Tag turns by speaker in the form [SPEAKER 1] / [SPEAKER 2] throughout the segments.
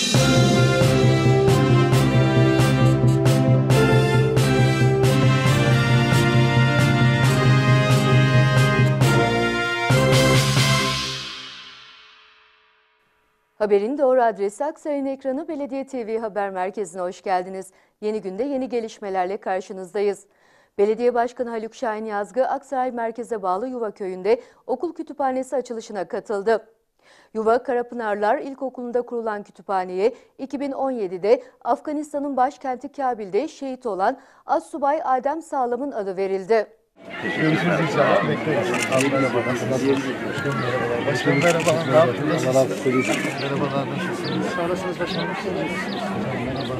[SPEAKER 1] Haberin doğru adresi Aksaray'ın ekranı Belediye TV Haber Merkezi'ne hoş geldiniz. Yeni günde yeni gelişmelerle karşınızdayız. Belediye Başkanı Haluk Şahin Yazgı, Aksaray merkeze bağlı Yuva Köyü'nde okul kütüphanesi açılışına katıldı. Yuva Karapınarlar İlkokulu'nda kurulan kütüphaneye 2017'de Afganistan'ın başkenti Kabil'de şehit olan Astsubay Adem Sağlam'ın adı verildi.
[SPEAKER 2] Görüşürüz inşallah. Bekleriz. Merhaba. Nasılsınız? Başkanım merhaba. Nasılsınız? Merhabalar. Nasılsınız? Sağ başkanım. Merhaba.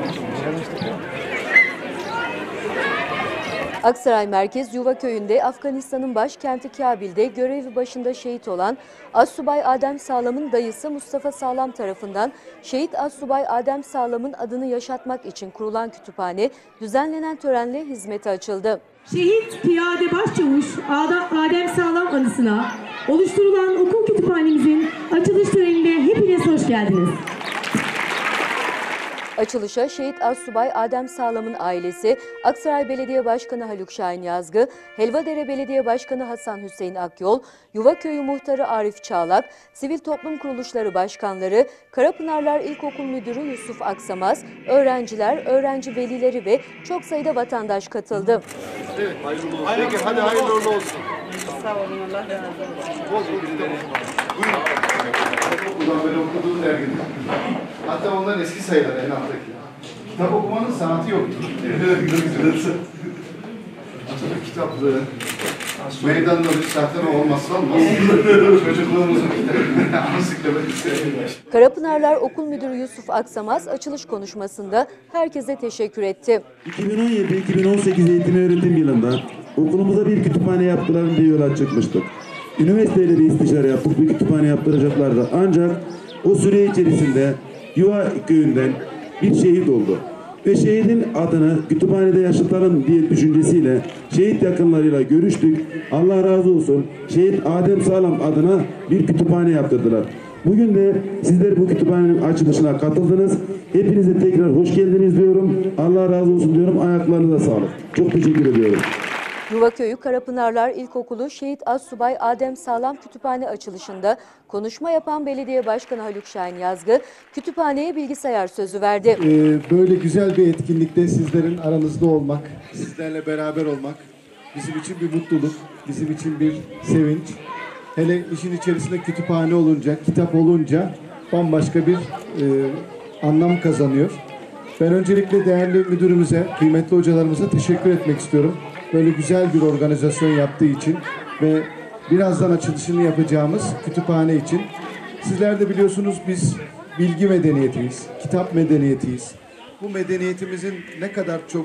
[SPEAKER 1] Aksaray Merkez Yuva Köyü'nde Afganistan'ın başkenti Kabil'de görevi başında şehit olan Astsubay Adem Sağlam'ın dayısı Mustafa Sağlam tarafından şehit Astsubay Adem Sağlam'ın adını yaşatmak için kurulan kütüphane düzenlenen törenle hizmete açıldı.
[SPEAKER 3] Şehit Piyade Başçavuş Adem Sağlam anısına oluşturulan okul kütüphanemizin açılış törenine hepiniz hoş geldiniz.
[SPEAKER 1] Açılışa şehit Astsubay Adem Sağlam'ın ailesi, Aksaray Belediye Başkanı Haluk Şahin Yazgı, Helvadere Belediye Başkanı Hasan Hüseyin Akyol, Yuvaköyü Muhtarı Arif Çağlak, Sivil Toplum Kuruluşları Başkanları, Karapınarlar İlkokul Müdürü Yusuf Aksamaz, öğrenciler, öğrenci velileri ve çok sayıda vatandaş katıldı.
[SPEAKER 2] Evet, hayırlı olsun. Peki, hadi hayırlı olsun.
[SPEAKER 4] Sağ olun, Allah razı olsun.
[SPEAKER 2] Buyurun. Okuldan böyle okuduğum dergiler. Hatta onların eski sayılar en alttaki. Kitap okumanın sanatı yoktur. Atatürk kitapları, meydanda bir zaten olmazsa olmaz. Çocukluğumuzun ansiklopedisi.
[SPEAKER 1] Karapınarlar Okul Müdürü Yusuf Aksamaz açılış konuşmasında herkese teşekkür etti.
[SPEAKER 5] 2017-2018 eğitim öğretim yılında okulumuza bir kütüphane yaptıran bir yola çıkmıştık. Üniversiteleri istişare yaptık, bir kütüphane yaptıracaklardı. Ancak o süre içerisinde Yuva Köyü'nden bir şehit oldu. Ve şehidin adını kütüphanede yaşatalım diye düşüncesiyle şehit yakınlarıyla görüştük. Allah razı olsun. Şehit Adem Sağlam adına bir kütüphane yaptırdılar. Bugün de sizler bu kütüphanenin açılışına katıldınız. Hepinize tekrar hoş geldiniz diyorum. Allah razı olsun diyorum. Ayaklarınıza sağlık. Çok teşekkür ediyorum.
[SPEAKER 1] Yuvaköyü Karapınarlar İlkokulu Şehit Astsubay Adem Sağlam kütüphane açılışında konuşma yapan Belediye Başkanı Haluk Şahin Yazgı, kütüphaneye bilgisayar sözü verdi.
[SPEAKER 6] Böyle güzel bir etkinlikte sizlerin aranızda olmak, sizlerle beraber olmak bizim için bir mutluluk, bizim için bir sevinç. Hele işin içerisinde kütüphane olunca, kitap olunca bambaşka bir anlam kazanıyor. Ben öncelikle değerli müdürümüze, kıymetli hocalarımıza teşekkür etmek istiyorum. Böyle güzel bir organizasyon yaptığı için ve birazdan açılışını yapacağımız kütüphane için. Sizler de biliyorsunuz biz bilgi medeniyetiyiz, kitap medeniyetiyiz. Bu medeniyetimizin ne kadar çok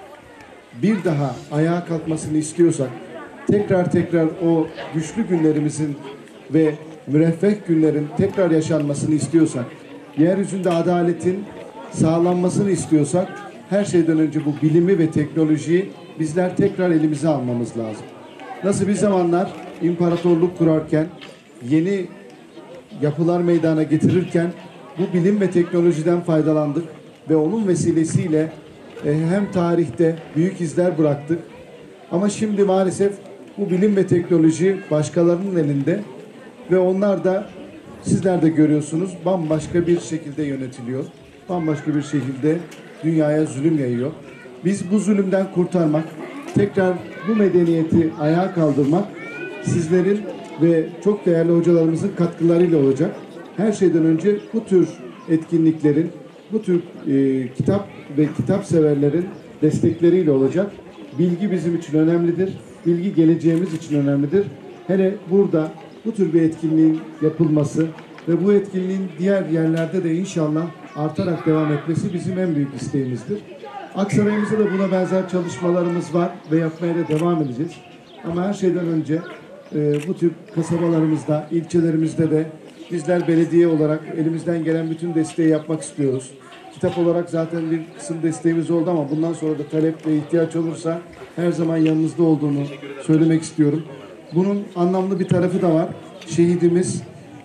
[SPEAKER 6] bir daha ayağa kalkmasını istiyorsak, tekrar o güçlü günlerimizin ve müreffeh günlerin tekrar yaşanmasını istiyorsak, yeryüzünde adaletin sağlanmasını istiyorsak, her şeyden önce bu bilimi ve teknolojiyi bizler tekrar elimize almamız lazım. Nasıl bir zamanlar imparatorluk kurarken, yeni yapılar meydana getirirken bu bilim ve teknolojiden faydalandık ve onun vesilesiyle hem tarihte büyük izler bıraktık. Ama şimdi maalesef bu bilim ve teknoloji başkalarının elinde ve onlar da sizler de görüyorsunuz bambaşka bir şekilde yönetiliyor. Bambaşka bir şekilde dünyaya zulüm yayıyor. Biz bu zulümden kurtarmak, tekrar bu medeniyeti ayağa kaldırmak sizlerin ve çok değerli hocalarımızın katkılarıyla olacak. Her şeyden önce bu tür etkinliklerin, bu tür kitap ve kitap severlerin destekleriyle olacak. Bilgi bizim için önemlidir. Bilgi geleceğimiz için önemlidir. Hele burada bu tür bir etkinliğin yapılması ve bu etkinliğin diğer yerlerde de inşallah artarak devam etmesi bizim en büyük isteğimizdir. Aksaray'ımızda da buna benzer çalışmalarımız var ve yapmaya da devam edeceğiz. Ama her şeyden önce bu tür kasabalarımızda, ilçelerimizde de bizler belediye olarak elimizden gelen bütün desteği yapmak istiyoruz. Kitap olarak zaten bir kısım desteğimiz oldu ama bundan sonra da talep ve ihtiyaç olursa her zaman yanınızda olduğunu söylemek istiyorum. Bunun anlamlı bir tarafı da var. Şehidimiz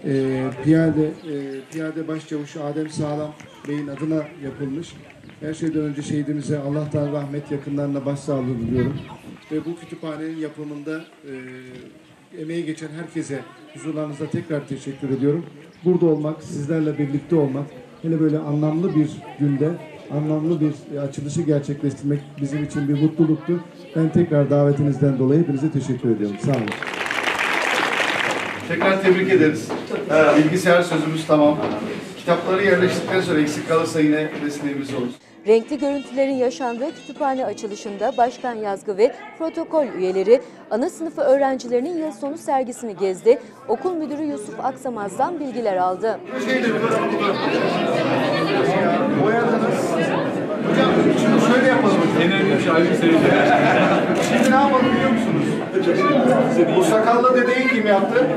[SPEAKER 6] Piyade Başçavuş Adem Sağlam Bey'in adına yapılmış. Her şeyden önce şehidimize Allah'tan rahmet, yakınlarına başsağlığı diliyorum. Ve bu kütüphanenin yapımında emeği geçen herkese huzurlarınızda tekrar teşekkür ediyorum. Burada olmak, sizlerle birlikte olmak, hele böyle anlamlı bir günde anlamlı bir açılışı gerçekleştirmek bizim için bir mutluluktu. Ben tekrar davetinizden dolayı hepinize teşekkür ediyorum. Sağ olun.
[SPEAKER 2] Tekrar tebrik ederiz. Bilgisayar sözümüz tamam. Kitapları yerleştirdikten sonra eksik kalırsa yine resmimiz olur.
[SPEAKER 1] Renkli görüntülerin yaşandığı kütüphane açılışında Başkan Yazgı ve protokol üyeleri ana sınıfı öğrencilerinin yıl sonu sergisini gezdi. Okul müdürü Yusuf Aksamaz'dan bilgiler aldı.
[SPEAKER 2] Boyadınız. Hocam şunu şöyle yapalım. Şimdi ne yapalım biliyor musunuz? Bu sakallı dedeyi kim yaptı?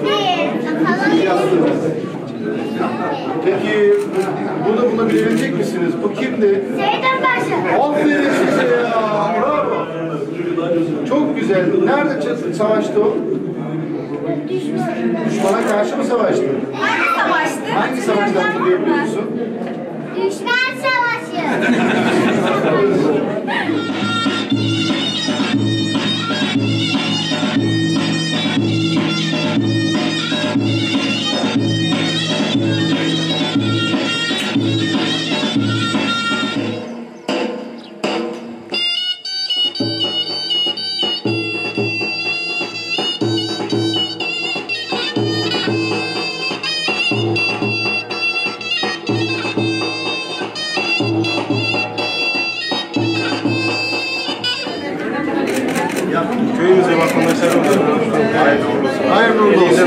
[SPEAKER 2] Peki bunu bulabilecek misiniz? Bu kimdi?
[SPEAKER 7] Seyden Paşa.
[SPEAKER 2] Aferin size ya. Bravo. Çok güzel. Nerede savaştı o? Düşmana karşı mı savaştı?
[SPEAKER 7] Hangi savaştı?
[SPEAKER 2] Hangi savaşta hatırlayabiliyor musun?
[SPEAKER 7] Düşman Savaşı.
[SPEAKER 8] Köyümüze vatandaşlar hayırlı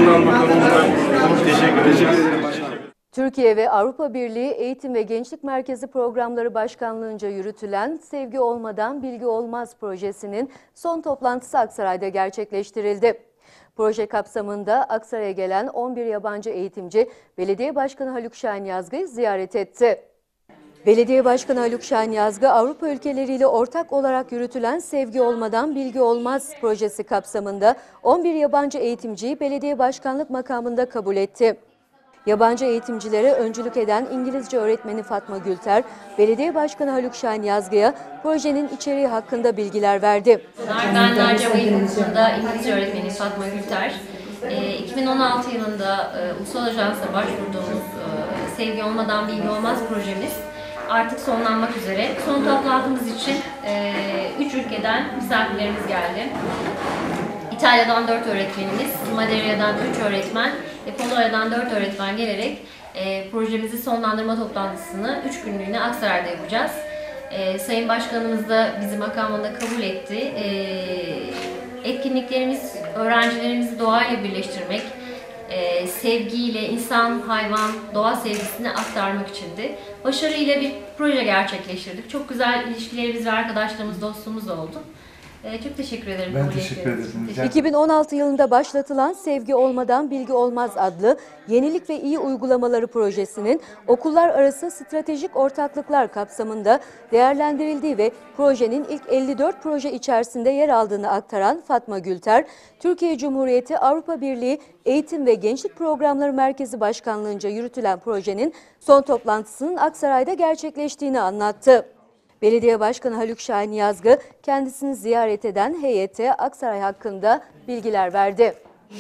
[SPEAKER 8] olsun. Teşekkür ederim.
[SPEAKER 1] Türkiye ve Avrupa Birliği Eğitim ve Gençlik Merkezi Programları Başkanlığı'nca yürütülen Sevgi Olmadan Bilgi Olmaz projesinin son toplantısı Aksaray'da gerçekleştirildi. Proje kapsamında Aksaray'a gelen 11 yabancı eğitimci Belediye Başkanı Haluk Şahin Yazgı'yı ziyaret etti. Belediye Başkanı Haluk Şahin Yazgı, Avrupa ülkeleriyle ortak olarak yürütülen Sevgi Olmadan Bilgi Olmaz projesi kapsamında 11 yabancı eğitimciyi belediye başkanlık makamında kabul etti. Yabancı eğitimcilere öncülük eden İngilizce öğretmeni Fatma Gülter, Belediye Başkanı Haluk Şahin Yazgı'ya projenin içeriği hakkında bilgiler verdi.
[SPEAKER 9] Ben Narcava İlkokulu'nda İngilizce öğretmeni Fatma Gülter. 2016 yılında Ulusal Ajans'a başvurduğumuz Sevgi Olmadan Bilgi Olmaz projemiz artık sonlanmak üzere. Son toplantımız için 3 ülkeden misafirlerimiz geldi. İtalya'dan 4 öğretmenimiz, Madeira'dan 3 öğretmen ve Polonya'dan 4 öğretmen gelerek projemizi sonlandırma toplantısını 3 günlüğüne Aksaray'da yapacağız. Sayın Başkanımız da bizi makamında kabul etti. Etkinliklerimiz öğrencilerimizi doğayla birleştirmek, sevgiyle insan, hayvan, doğa sevgisini aktarmak içindi. Başarıyla bir proje gerçekleştirdik. Çok güzel ilişkilerimiz ve arkadaşlarımız, dostluğumuz oldu. Çok teşekkür ederim.
[SPEAKER 2] Ben teşekkür ederim.
[SPEAKER 1] 2016 yılında başlatılan Sevgi Olmadan Bilgi Olmaz adlı yenilik ve iyi uygulamaları projesinin okullar arası stratejik ortaklıklar kapsamında değerlendirildiği ve projenin ilk 54 proje içerisinde yer aldığını aktaran Fatma Gülter, Türkiye Cumhuriyeti Avrupa Birliği Eğitim ve Gençlik Programları Merkezi Başkanlığı'nca yürütülen projenin son toplantısının Aksaray'da gerçekleştiğini anlattı. Belediye Başkanı Haluk Şahin Yazgı kendisini ziyaret eden heyete Aksaray hakkında bilgiler verdi.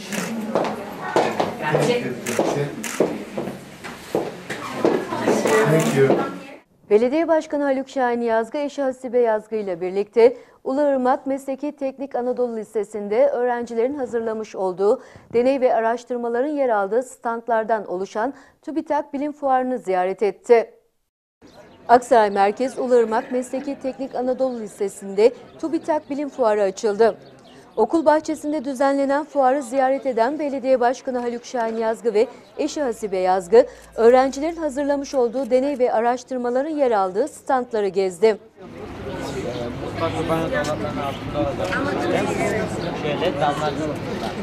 [SPEAKER 1] Belediye Başkanı Haluk Şahin Yazgı, eşi Hasibe Yazgı ile birlikte Uluırmak Mesleki Teknik Anadolu Lisesi'nde öğrencilerin hazırlamış olduğu deney ve araştırmaların yer aldığı standlardan oluşan TÜBİTAK Bilim Fuarı'nı ziyaret etti. Aksaray Merkez Uluırmak Mesleki Teknik Anadolu Lisesi'nde TÜBİTAK Bilim Fuarı açıldı. Okul bahçesinde düzenlenen fuarı ziyaret eden Belediye Başkanı Haluk Şahin Yazgı ve eşi Hasibe Yazgı, öğrencilerin hazırlamış olduğu deney ve araştırmaların yer aldığı standları gezdi.
[SPEAKER 10] Şöyle damladı.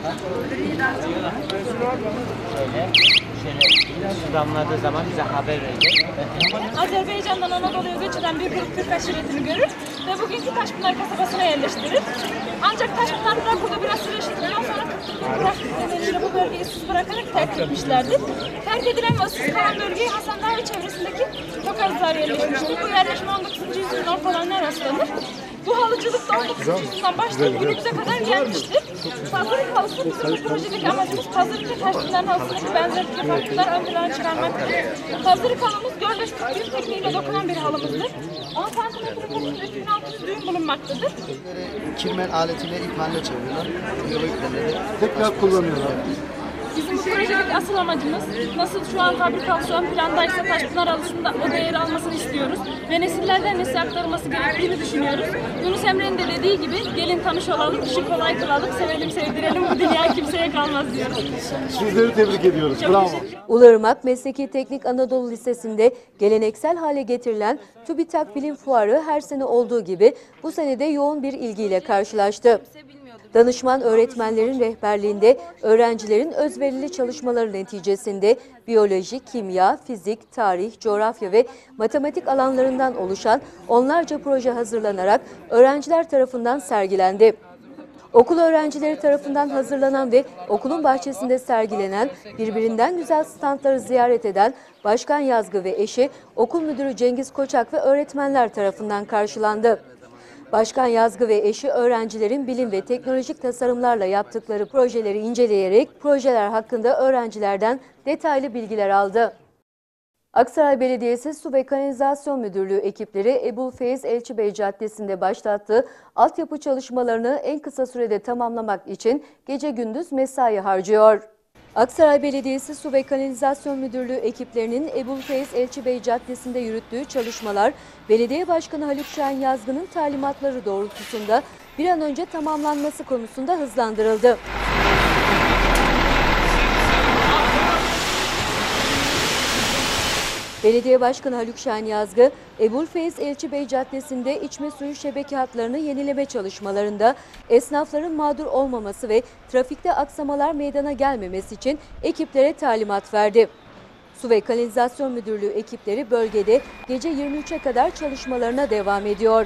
[SPEAKER 10] Şöyle su damladığı zaman bize haber verecek.
[SPEAKER 11] Azerbaycan'dan Anadolu'ya göç eden bir grup Türk aşiretini görür. ve bugünkü Taşpınar kasabasına yerleştirir. Ancak Taşpınarlılar burada biraz süreçtikten sonra bıraktıkları nedeniyle bu bölgeyi ıssız bırakarak terk etmişlerdir. Terk edilen ve ıssız kalan bölgeye Hasan Dağı ve çevresindeki Tokarızlar yerleşmiştir. Bu yerleşme 19. yüzyılın ortalarına rastlanır. Bu halıcılık da 19. yüzyıldan başlayıp günümüze kadar gelmiştir. Pazarlık halısı bizim bu projedeki amacımız pazarlık ve Taşpınar'ın halısındaki benzerlik ve farklılıklar ön plana çıkarmaktır. Pazarlık halımız görleş düğüm tekniğiyle dokunan bir halımızdır. 10 santimetre kalınlığında 2600 düğüm bulunmaktadır.
[SPEAKER 12] Kirmen aletiyle ip haline çeviriyorlar.
[SPEAKER 6] Tekrar kullanıyorlar.
[SPEAKER 11] Bizim bu projedeki asıl amacımız nasıl şu an fabrikası ön plandaysa Taşpınar halısında o değeri almasını istiyoruz ve nesillerden nesile aktarılması gerektiğini düşünüyoruz. Yunus Emre'nin de dediği gibi gelin tanış olalım, işi kolay kılalım, sevelim sevdirelim, bu dünya kimseye kalmaz diyoruz.
[SPEAKER 6] Sizleri tebrik ediyoruz. Bravo.
[SPEAKER 1] Ulurmak Mesleki Teknik Anadolu Lisesi'nde geleneksel hale getirilen TÜBİTAK Bilim Fuarı her sene olduğu gibi bu sene de yoğun bir ilgiyle karşılaştı. Danışman öğretmenlerin rehberliğinde öğrencilerin özverili çalışmaları neticesinde biyoloji, kimya, fizik, tarih, coğrafya ve matematik alanlarından oluşan onlarca proje hazırlanarak öğrenciler tarafından sergilendi. Okul öğrencileri tarafından hazırlanan ve okulun bahçesinde sergilenen birbirinden güzel standları ziyaret eden Başkan Yazgı ve eşi okul müdürü Cengiz Koçak ve öğretmenler tarafından karşılandı. Başkan Yazgı ve eşi öğrencilerin bilim ve teknolojik tasarımlarla yaptıkları projeleri inceleyerek projeler hakkında öğrencilerden detaylı bilgiler aldı. Aksaray Belediyesi Su ve Kanalizasyon Müdürlüğü ekipleri Ebu Feyz Elçibey Caddesi'nde başlattığı altyapı çalışmalarını en kısa sürede tamamlamak için gece gündüz mesai harcıyor. Aksaray Belediyesi Su ve Kanalizasyon Müdürlüğü ekiplerinin Ebu Feyz Elçibey Caddesi'nde yürüttüğü çalışmalar, Belediye Başkanı Haluk Şahin Yazgı'nın talimatları doğrultusunda bir an önce tamamlanması konusunda hızlandırıldı. Belediye Başkanı Haluk Şahin Yazgı, Ebu'l-Feyz Elçibey Caddesi'nde içme suyu şebeke hatlarını yenileme çalışmalarında esnafların mağdur olmaması ve trafikte aksamalar meydana gelmemesi için ekiplere talimat verdi. Su ve Kanalizasyon Müdürlüğü ekipleri bölgede gece 23'e kadar çalışmalarına devam ediyor.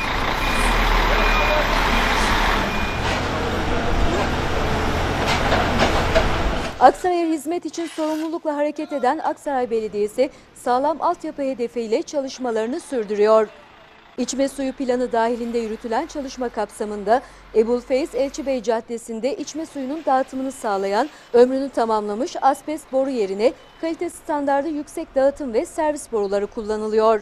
[SPEAKER 1] Aksaray'a hizmet için sorumlulukla hareket eden Aksaray Belediyesi sağlam altyapı hedefiyle çalışmalarını sürdürüyor. İçme suyu planı dahilinde yürütülen çalışma kapsamında Ebu'l-Feyz Elçibey Caddesi'nde içme suyunun dağıtımını sağlayan ömrünü tamamlamış asbest boru yerine kalite standardı yüksek dağıtım ve servis boruları kullanılıyor.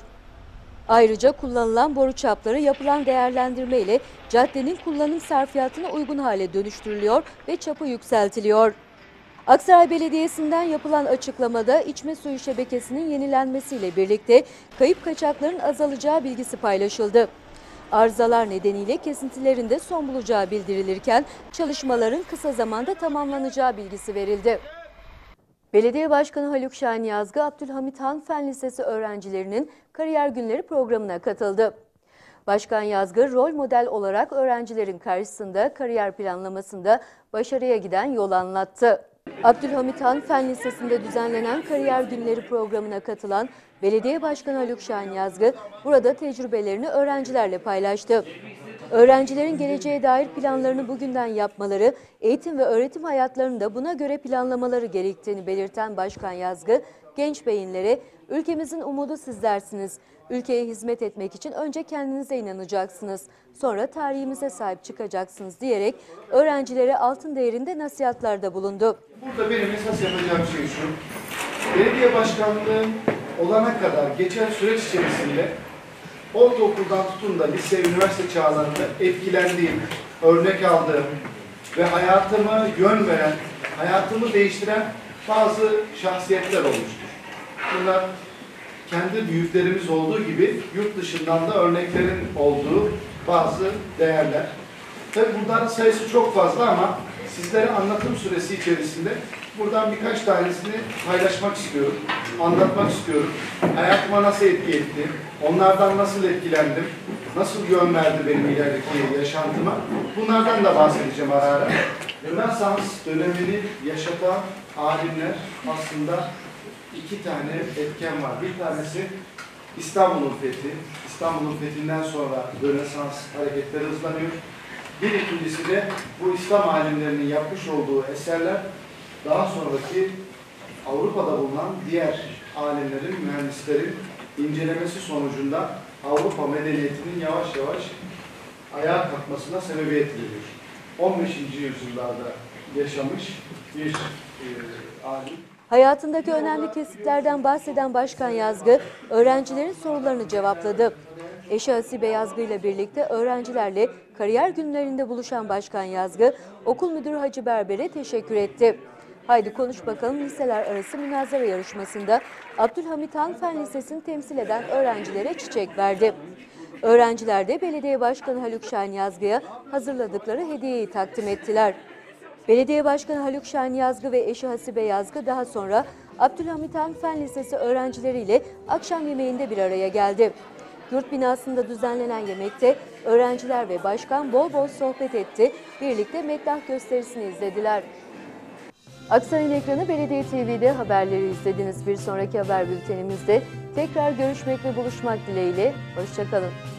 [SPEAKER 1] Ayrıca kullanılan boru çapları yapılan değerlendirme ile caddenin kullanım sarfiyatına uygun hale dönüştürülüyor ve çapı yükseltiliyor. Aksaray Belediyesi'nden yapılan açıklamada içme suyu şebekesinin yenilenmesiyle birlikte kayıp kaçakların azalacağı bilgisi paylaşıldı. Arızalar nedeniyle kesintilerin de son bulacağı bildirilirken çalışmaların kısa zamanda tamamlanacağı bilgisi verildi. Belediye Başkanı Haluk Şahin Yazgı, Abdülhamit Han Fen Lisesi öğrencilerinin kariyer günleri programına katıldı. Başkan Yazgı, rol model olarak öğrencilerin karşısında kariyer planlamasında başarıya giden yol anlattı. Abdülhamit Han Fen Lisesi'nde düzenlenen kariyer günleri programına katılan Belediye Başkanı Haluk Şahin Yazgı, burada tecrübelerini öğrencilerle paylaştı. Öğrencilerin geleceğe dair planlarını bugünden yapmaları, eğitim ve öğretim hayatlarını da buna göre planlamaları gerektiğini belirten Başkan Yazgı, genç beyinlere "Ülkemizin umudu sizlersiniz. Ülkeye hizmet etmek için önce kendinize inanacaksınız. Sonra tarihimize sahip çıkacaksınız" diyerek öğrencilere altın değerinde nasihatlarda bulundu.
[SPEAKER 2] Burada benim esas yapacağım şey şu. Belediye başkanlığı olana kadar geçen süreç içerisinde ortaokuldan tutun da lise, üniversite çağlarında etkilendiğim, örnek aldığım ve hayatıma yön veren, hayatımı değiştiren bazı şahsiyetler olmuştur. Bunlar kendi büyüklerimiz olduğu gibi yurt dışından da örneklerin olduğu bazı değerler. Tabii bunların sayısı çok fazla ama sizlere anlatım süresi içerisinde buradan birkaç tanesini paylaşmak istiyorum, anlatmak istiyorum. Hayatıma nasıl etki etti, onlardan nasıl etkilendim, nasıl yön verdi benim ilerideki yaşantıma. Bunlardan da bahsedeceğim ara ara. Rönesans dönemini yaşatan alimler aslında iki tane etken var. Bir tanesi İstanbul'un fethi, İstanbul'un fethinden sonra Rönesans hareketleri hızlanıyor. Bir ikincisi de bu İslam alimlerinin yapmış olduğu eserler daha sonraki Avrupa'da bulunan diğer alimlerin, mühendislerin incelemesi sonucunda Avrupa medeniyetinin yavaş yavaş ayağa kalkmasına sebebiyet veriyor. 15. yüzyıllarda yaşamış bir alim.
[SPEAKER 1] Hayatındaki önemli kesitlerden bahseden Başkan Yazgı, öğrencilerin sorularını cevapladı. Eşi Hasibe Yazgı ile birlikte öğrencilerle kariyer günlerinde buluşan Başkan Yazgı, okul müdürü Hacı Berber'e teşekkür etti. Haydi konuş bakalım liseler arası münazara yarışmasında Abdülhamit Han Fen Lisesi'ni temsil eden öğrencilere çiçek verdi. Öğrenciler de Belediye Başkanı Haluk Şahin Yazgı'ya hazırladıkları hediyeyi takdim ettiler. Belediye Başkanı Haluk Şahin Yazgı ve eşi Hasibe Yazgı daha sonra Abdülhamit Han Fen Lisesi öğrencileriyle akşam yemeğinde bir araya geldi. Yurt binasında düzenlenen yemekte öğrenciler ve başkan bol bol sohbet etti, birlikte meddah gösterisini izlediler. Aksaray'ın ekranı Belediye TV'de haberleri izlediniz. Bir sonraki haber bültenimizde tekrar görüşmek ve buluşmak dileğiyle. Hoşça kalın.